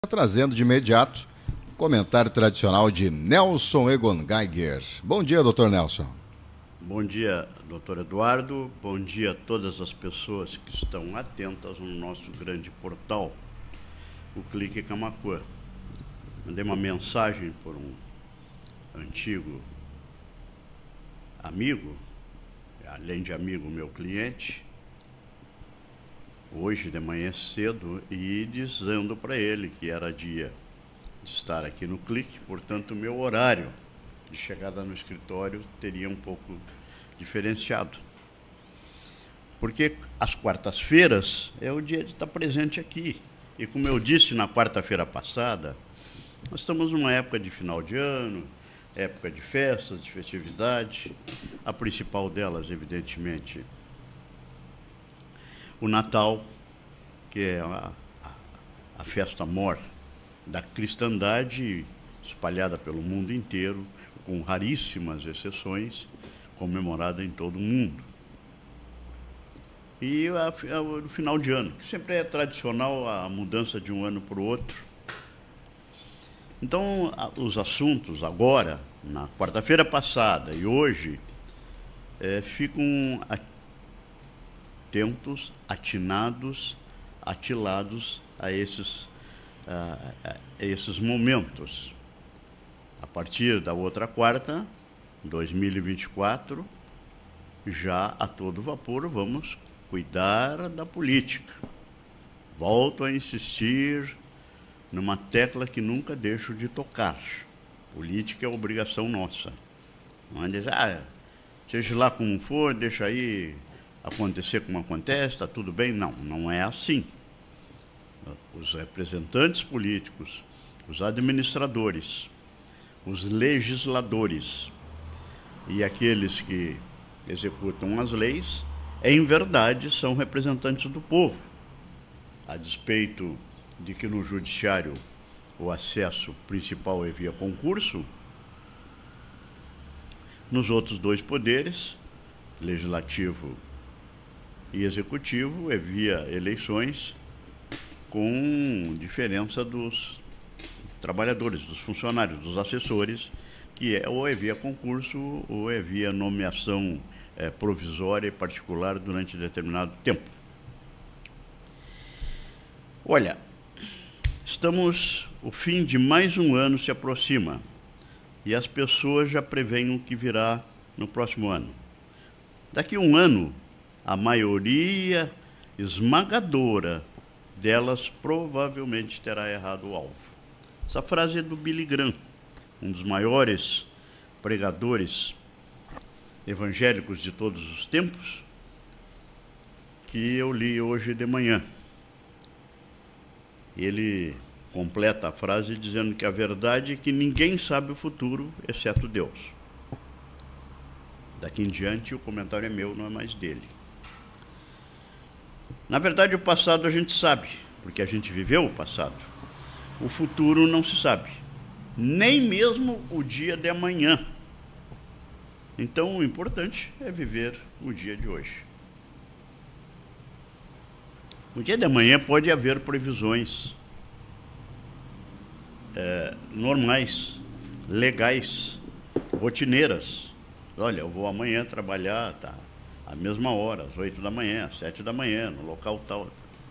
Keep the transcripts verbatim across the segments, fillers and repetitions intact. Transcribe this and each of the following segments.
Trazendo de imediato o comentário tradicional de Nelson Egon Geiger. Bom dia, doutor Nelson. Bom dia, doutor Eduardo. Bom dia a todas as pessoas que estão atentas no nosso grande portal, o Clique Camaquã. Mandei uma mensagem por um antigo amigo, além de amigo, meu cliente, hoje de manhã cedo, e dizendo para ele que era dia de estar aqui no Clique, portanto, o meu horário de chegada no escritório teria um pouco diferenciado. Porque as quartas-feiras é o dia de estar presente aqui. E como eu disse na quarta-feira passada, nós estamos numa época de final de ano, época de festas, de festividade. A principal delas, evidentemente, o Natal, que é a, a, a festa mor da cristandade espalhada pelo mundo inteiro, com raríssimas exceções, comemorada em todo o mundo. E a, a, o final de ano, que sempre é tradicional a mudança de um ano para o outro. Então, a, os assuntos agora, na quarta-feira passada e hoje, é, ficam atentos, atinados, atilados a esses, a, a esses momentos. A partir da outra quarta, dois mil e vinte e quatro, já a todo vapor vamos cuidar da política. Volto a insistir numa tecla que nunca deixo de tocar. Política é obrigação nossa. Não é dizer, ah, seja lá como for, deixa aí acontecer como acontece, está tudo bem. Não, não é assim. Os representantes políticos, os administradores, os legisladores e aqueles que executam as leis, em verdade, são representantes do povo. A despeito de que no judiciário o acesso principal é via concurso, nos outros dois poderes, legislativo e executivo, é via eleições, com diferença dos trabalhadores, dos funcionários, dos assessores, que é ou é via concurso ou é via nomeação é, provisória e particular durante determinado tempo. Olha, estamos, o fim de mais um ano se aproxima e as pessoas já preveem o que virá no próximo ano. Daqui a um ano, a maioria esmagadora delas provavelmente terá errado o alvo. Essa frase é do Billy Graham, um dos maiores pregadores evangélicos de todos os tempos, que eu li hoje de manhã. Ele completa a frase dizendo que a verdade é que ninguém sabe o futuro, exceto Deus. Daqui em diante, o comentário é meu, não é mais dele. Na verdade, o passado a gente sabe, porque a gente viveu o passado. O futuro não se sabe, nem mesmo o dia de amanhã. Então, o importante é viver o dia de hoje. No dia de amanhã pode haver previsões é, normais, legais, rotineiras. Olha, eu vou amanhã trabalhar, tá, à mesma hora, às oito da manhã, às sete da manhã, no local tal.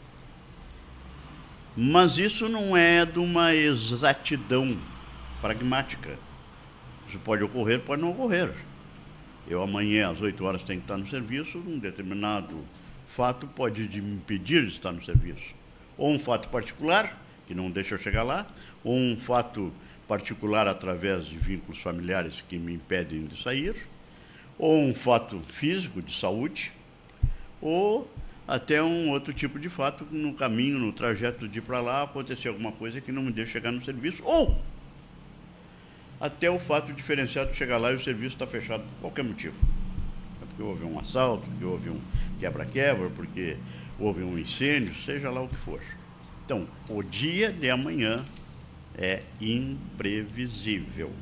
Mas isso não é de uma exatidão pragmática. Isso pode ocorrer, pode não ocorrer. Eu amanhã, às oito horas, tenho que estar no serviço, um determinado fato pode me impedir de estar no serviço. Ou um fato particular, que não deixa eu chegar lá, ou um fato particular através de vínculos familiares que me impedem de sair, ou um fato físico, de saúde, ou até um outro tipo de fato, no caminho, no trajeto de ir para lá, acontecer alguma coisa que não me deixa chegar no serviço, ou até o fato diferenciado de chegar lá e o serviço está fechado por qualquer motivo. É porque houve um assalto, porque houve um quebra-quebra, porque houve um incêndio, seja lá o que for. Então, o dia de amanhã é imprevisível.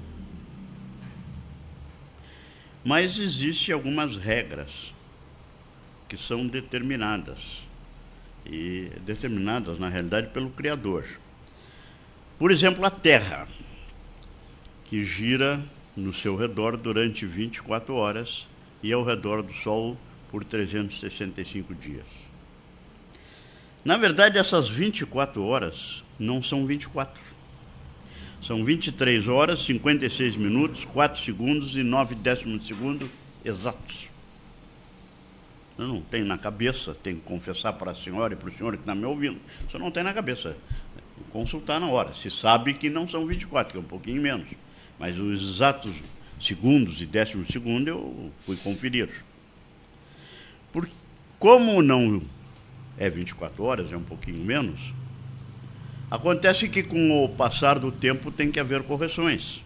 Mas existem algumas regras que são determinadas, e determinadas, na realidade, pelo Criador. Por exemplo, a Terra, que gira no seu redor durante vinte e quatro horas e ao redor do Sol por trezentos e sessenta e cinco dias. Na verdade, essas vinte e quatro horas não são vinte e quatro. São vinte e três horas, cinquenta e seis minutos, quatro segundos e nove décimos de segundo exatos. Eu não tenho na cabeça, tenho que confessar para a senhora e para o senhor que está me ouvindo. Isso não tem na cabeça. Consultar na hora. Se sabe que não são vinte e quatro, que é um pouquinho menos. Mas os exatos segundos e décimos de segundo eu fui conferir. Porque, como não é vinte e quatro horas, é um pouquinho menos, acontece que com o passar do tempo tem que haver correções.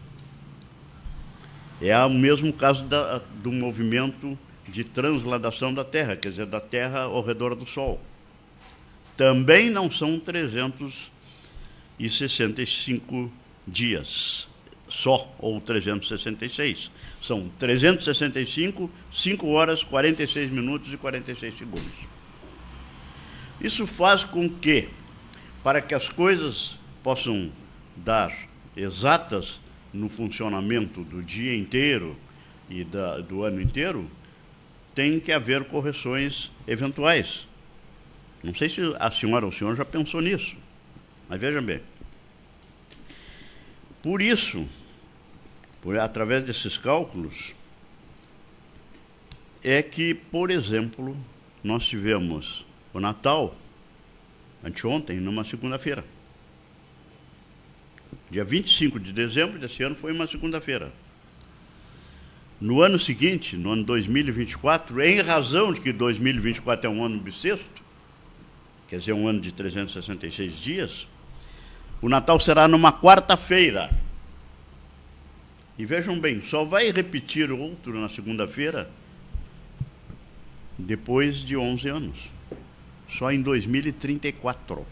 É o mesmo caso da, do movimento de transladação da Terra, quer dizer, da Terra ao redor do Sol. Também não são trezentos e sessenta e cinco dias só, ou trezentos e sessenta e seis. São trezentos e sessenta e cinco, cinco horas, quarenta e seis minutos e quarenta e seis segundos. Isso faz com que, para que as coisas possam dar exatas no funcionamento do dia inteiro e da, do ano inteiro, tem que haver correções eventuais. Não sei se a senhora ou o senhor já pensou nisso, mas vejam bem. Por isso, por, através desses cálculos, é que, por exemplo, nós tivemos o Natal, anteontem, numa segunda-feira. Dia vinte e cinco de dezembro desse ano foi uma segunda-feira. No ano seguinte, no ano dois mil e vinte e quatro, em razão de que dois mil e vinte e quatro é um ano bissexto, quer dizer, um ano de trezentos e sessenta e seis dias, o Natal será numa quarta-feira. E vejam bem, só vai repetir outro na segunda-feira depois de onze anos. Só em dois mil e trinta e quatro.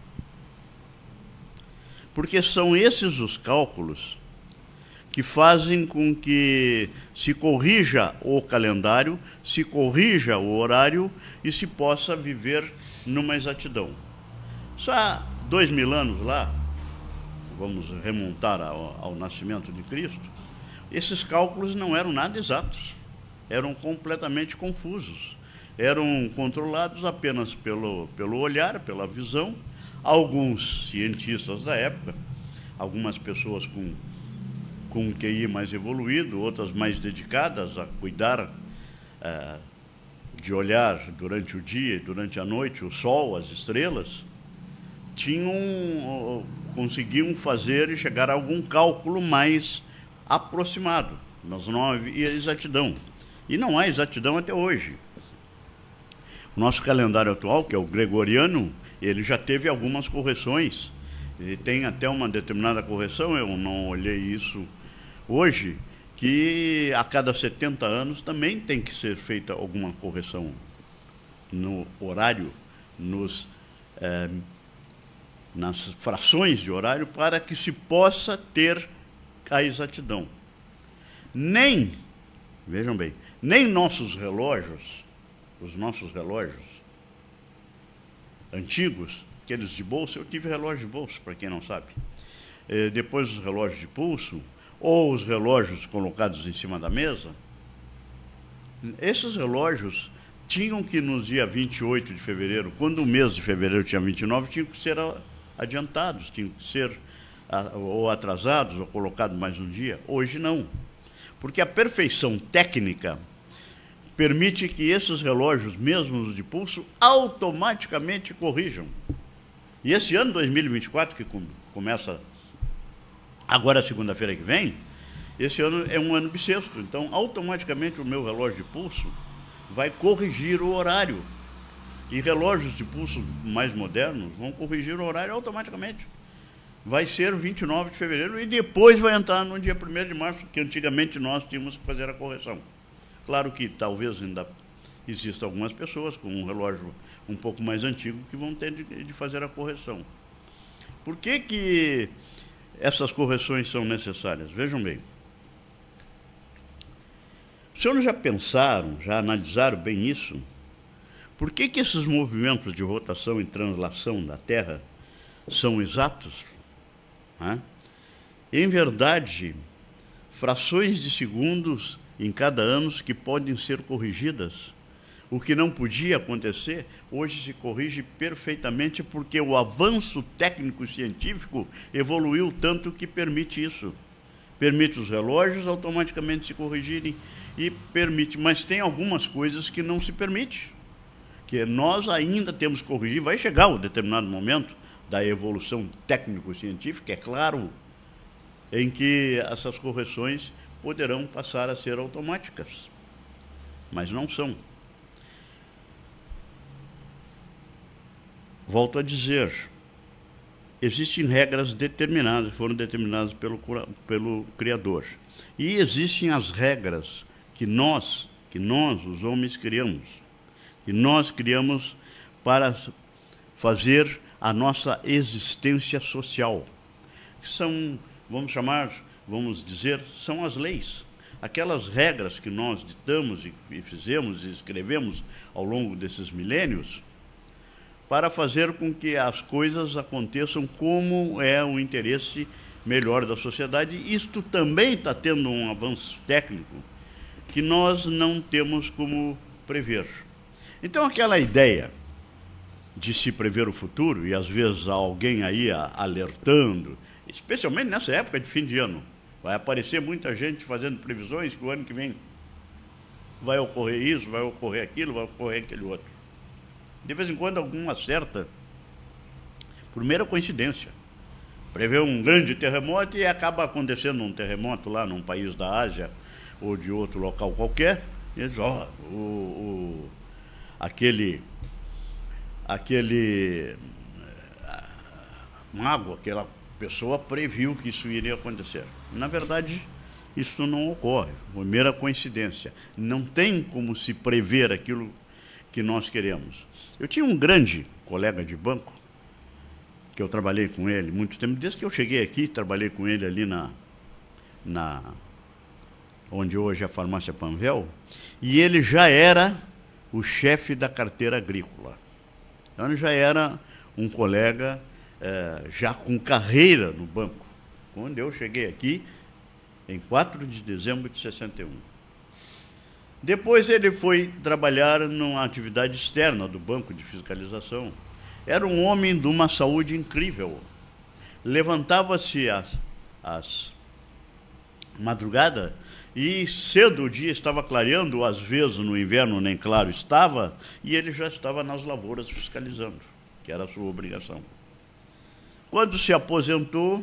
Porque são esses os cálculos que fazem com que se corrija o calendário, se corrija o horário e se possa viver numa exatidão. Só há dois mil anos lá, vamos remontar ao, ao nascimento de Cristo, esses cálculos não eram nada exatos, eram completamente confusos, eram controlados apenas pelo, pelo olhar, pela visão. Alguns cientistas da época, algumas pessoas com, com um Q I mais evoluído, outras mais dedicadas a cuidar eh, de olhar durante o dia e durante a noite o sol, as estrelas, tinham, conseguiam fazer e chegar a algum cálculo mais aproximado, mas não havia exatidão. E não há exatidão até hoje. O nosso calendário atual, que é o gregoriano, ele já teve algumas correções, e tem até uma determinada correção, eu não olhei isso hoje, que a cada setenta anos também tem que ser feita alguma correção no horário, nos, eh, nas frações de horário, para que se possa ter a exatidão. Nem, vejam bem, nem nossos relógios, os nossos relógios antigos, aqueles de bolso, eu tive relógio de bolso, para quem não sabe. Eh, depois os relógios de pulso, ou os relógios colocados em cima da mesa, esses relógios tinham que, no dia vinte e oito de fevereiro, quando o mês de fevereiro tinha vinte e nove, tinham que ser adiantados, tinham que ser ou atrasados, ou colocados mais um dia. Hoje não, porque a perfeição técnica permite que esses relógios, mesmo os de pulso, automaticamente corrijam. E esse ano, dois mil e vinte e quatro, que começa agora, segunda-feira que vem, esse ano é um ano bissexto, então automaticamente o meu relógio de pulso vai corrigir o horário. E relógios de pulso mais modernos vão corrigir o horário automaticamente. Vai ser vinte e nove de fevereiro e depois vai entrar no dia primeiro de março, que antigamente nós tínhamos que fazer a correção. Claro que talvez ainda existam algumas pessoas com um relógio um pouco mais antigo que vão ter de, de fazer a correção. Por que que essas correções são necessárias? Vejam bem. Os senhores já pensaram, já analisaram bem isso? Por que que esses movimentos de rotação e translação da Terra são exatos? né? Em verdade, frações de segundos em cada ano que podem ser corrigidas. O que não podia acontecer, hoje se corrige perfeitamente, porque o avanço técnico-científico evoluiu tanto que permite isso. Permite os relógios automaticamente se corrigirem e permite, mas tem algumas coisas que não se permite, que nós ainda temos que corrigir. Vai chegar um determinado momento da evolução técnico-científica, é claro, em que essas correções poderão passar a ser automáticas, mas não são. Volto a dizer, existem regras determinadas, foram determinadas pelo, pelo Criador. E existem as regras que nós, que nós, os homens, criamos. Que nós criamos para fazer a nossa existência social. Que são, vamos chamar, vamos dizer, são as leis. Aquelas regras que nós ditamos e fizemos e escrevemos ao longo desses milênios, para fazer com que as coisas aconteçam como é o interesse melhor da sociedade. Isto também está tendo um avanço técnico que nós não temos como prever. Então, aquela ideia de se prever o futuro, e às vezes há alguém aí alertando, especialmente nessa época de fim de ano, vai aparecer muita gente fazendo previsões que o ano que vem vai ocorrer isso, vai ocorrer aquilo, vai ocorrer aquele outro. De vez em quando algum acerta, por mera coincidência. Prevê um grande terremoto e acaba acontecendo um terremoto lá num país da Ásia ou de outro local qualquer, e eles, ó, o, o, aquele, aquele mago, aquela pessoa previu que isso iria acontecer. Na verdade, isso não ocorre, por mera coincidência. Não tem como se prever aquilo que nós queremos. Eu tinha um grande colega de banco, que eu trabalhei com ele muito tempo, desde que eu cheguei aqui, trabalhei com ele ali na, na onde hoje é a farmácia Panvel, e ele já era o chefe da carteira agrícola. Então, ele já era um colega é, já com carreira no banco, quando eu cheguei aqui em quatro de dezembro de sessenta e um. Depois ele foi trabalhar numa atividade externa do banco de fiscalização. Era um homem de uma saúde incrível. Levantava-se às, às madrugada e cedo o dia estava clareando, às vezes no inverno nem claro estava, e ele já estava nas lavouras fiscalizando, que era a sua obrigação. Quando se aposentou,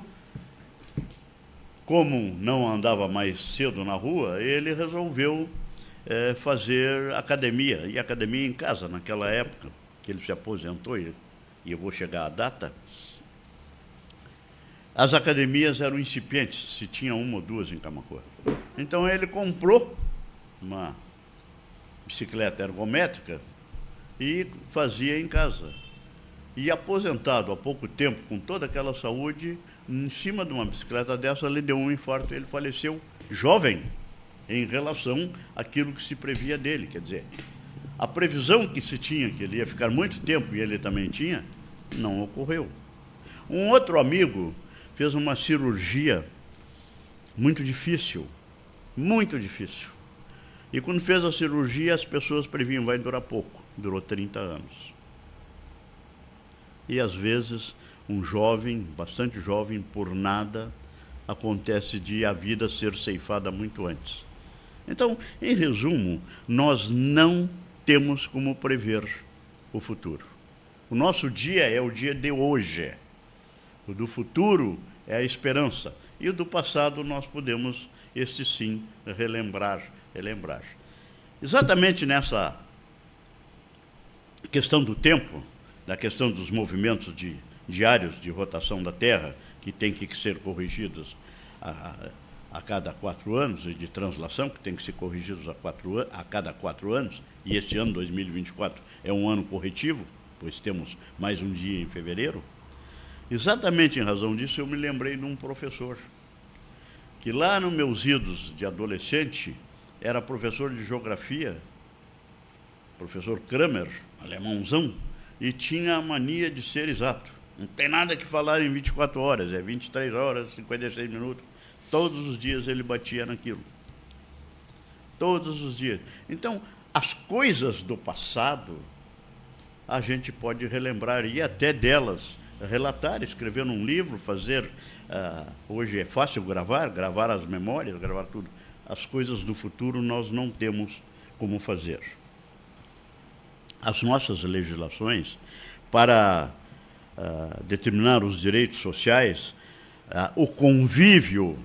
como não andava mais cedo na rua, ele resolveu É, fazer academia, e academia em casa, naquela época que ele se aposentou, e, e eu vou chegar à data, as academias eram incipientes, se tinha uma ou duas em Camaquã. Então ele comprou uma bicicleta ergométrica e fazia em casa. E aposentado há pouco tempo, com toda aquela saúde, em cima de uma bicicleta dessa, ele deu um infarto e ele faleceu jovem, em relação àquilo que se previa dele. Quer dizer, a previsão que se tinha, que ele ia ficar muito tempo, e ele também tinha, não ocorreu. Um outro amigo fez uma cirurgia muito difícil, muito difícil. E quando fez a cirurgia, as pessoas previam, vai durar pouco. Durou trinta anos. E, às vezes, um jovem, bastante jovem, por nada, acontece de a vida ser ceifada muito antes. Então, em resumo, nós não temos como prever o futuro. O nosso dia é o dia de hoje. O do futuro é a esperança. E o do passado nós podemos, este sim, relembrar, relembrar. Exatamente nessa questão do tempo, da questão dos movimentos de, diários de rotação da Terra, que tem que ser corrigidos a, a cada quatro anos, e de translação, que tem que ser corrigidos a, quatro, a cada quatro anos, e este ano, dois mil e vinte e quatro, é um ano corretivo, pois temos mais um dia em fevereiro. Exatamente em razão disso, eu me lembrei de um professor, que lá nos meus idos de adolescente, era professor de geografia, professor Kramer, alemãozão, e tinha a mania de ser exato. Não tem nada que falar em vinte e quatro horas, é vinte e três horas, cinquenta e seis minutos. Todos os dias ele batia naquilo. Todos os dias. Então, as coisas do passado, a gente pode relembrar, e até delas relatar, escrever num livro, fazer... Uh, hoje é fácil gravar, gravar as memórias, gravar tudo. As coisas do futuro nós não temos como fazer. As nossas legislações, para uh, determinar os direitos sociais, uh, o convívio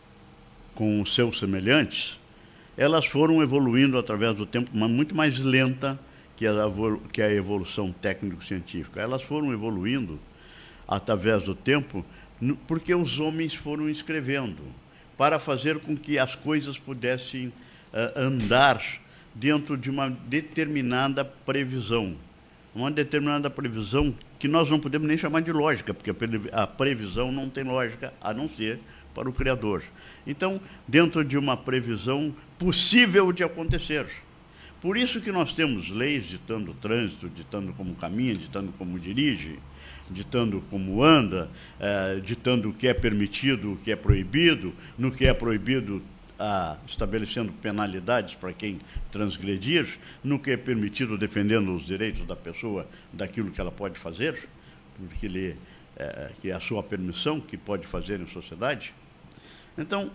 com os seus semelhantes, elas foram evoluindo através do tempo, mas muito mais lenta que a, que a evolução técnico-científica. Elas foram evoluindo através do tempo porque os homens foram escrevendo, para fazer com que as coisas pudessem uh, andar dentro de uma determinada previsão. Uma determinada previsão que nós não podemos nem chamar de lógica, porque a previsão não tem lógica, a não ser para o Criador. Então, dentro de uma previsão possível de acontecer. Por isso que nós temos leis ditando o trânsito, ditando como caminha, ditando como dirige, ditando como anda, eh, ditando o que é permitido, o que é proibido, no que é proibido, ah, estabelecendo penalidades para quem transgredir, no que é permitido, defendendo os direitos da pessoa daquilo que ela pode fazer, porque ele, eh, que é a sua permissão, que pode fazer em sociedade. Então,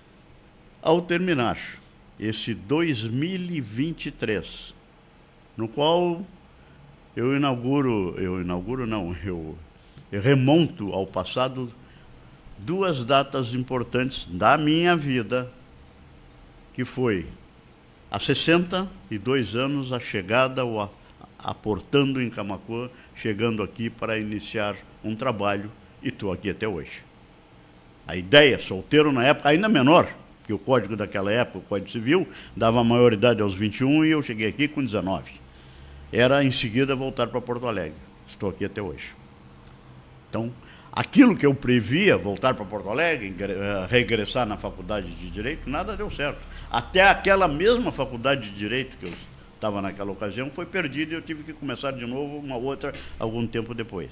ao terminar esse dois mil e vinte e três, no qual eu inauguro, eu inauguro não, eu, eu remonto ao passado duas datas importantes da minha vida, que foi há sessenta e dois anos a chegada, o aportando em Camaquã, chegando aqui para iniciar um trabalho, e estou aqui até hoje. A ideia, solteiro na época, ainda menor, porque o código daquela época, o Código Civil, dava maioridade aos vinte e um e eu cheguei aqui com dezenove. Era, em seguida, voltar para Porto Alegre. Estou aqui até hoje. Então, aquilo que eu previa, voltar para Porto Alegre, regressar na faculdade de Direito, nada deu certo. Até aquela mesma faculdade de Direito que eu estava naquela ocasião foi perdida e eu tive que começar de novo uma outra algum tempo depois.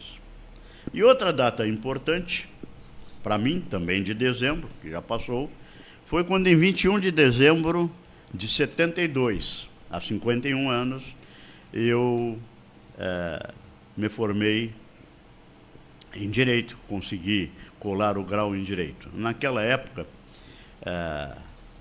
E outra data importante, para mim, também de dezembro, que já passou, foi quando em vinte e um de dezembro de setenta e dois, há cinquenta e um anos, eu é, me formei em Direito, consegui colar o grau em Direito. Naquela época, é,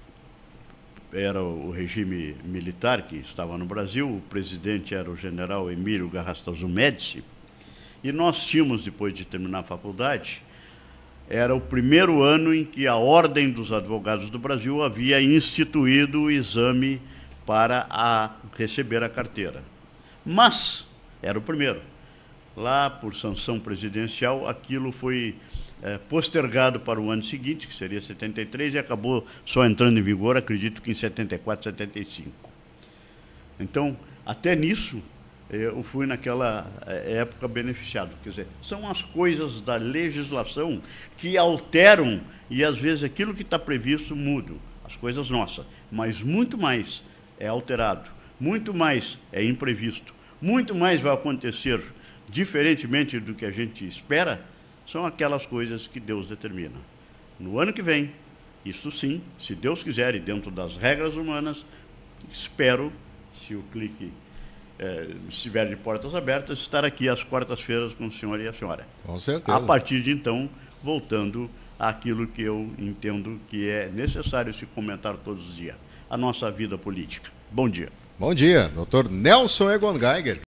era o regime militar que estava no Brasil, o presidente era o general Emílio Garrastazu Médici, e nós tínhamos, depois de terminar a faculdade, era o primeiro ano em que a Ordem dos Advogados do Brasil havia instituído o exame para a, receber a carteira. Mas, era o primeiro. Lá, por sanção presidencial, aquilo foi é, postergado para o ano seguinte, que seria setenta e três, e acabou só entrando em vigor, acredito que em setenta e quatro, setenta e cinco. Então, até nisso, eu fui naquela época beneficiado. Quer dizer, são as coisas da legislação que alteram e, às vezes, aquilo que está previsto muda, as coisas nossas. Mas muito mais é alterado, muito mais é imprevisto, muito mais vai acontecer diferentemente do que a gente espera, são aquelas coisas que Deus determina. No ano que vem, isso sim, se Deus quiser e dentro das regras humanas, espero, se o clique É, estiver de portas abertas, estar aqui às quartas-feiras com o senhor e a senhora. Com certeza. A partir de então, voltando àquilo que eu entendo que é necessário se comentar todos os dias, a nossa vida política. Bom dia. Bom dia, doutor Nelson Egon Geiger.